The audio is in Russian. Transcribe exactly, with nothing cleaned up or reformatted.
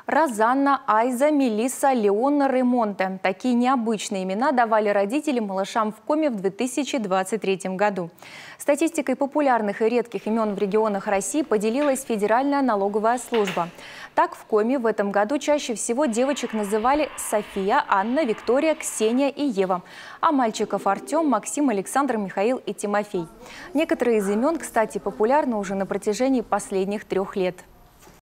Розанна, Айза, Мелисса, Леона, Ремонте. Такие необычные имена давали родители малышам в Коми в две тысячи двадцать третьем году. Статистикой популярных и редких имен в регионах России поделилась Федеральная налоговая служба. Так, в Коми в этом году чаще всего девочек называли София, Анна, Виктория, Ксения и Ева, а мальчиков Артем, Максим, Александр, Михаил и Тимофей. Некоторые из имен, кстати, популярны уже на протяжении последних трех лет.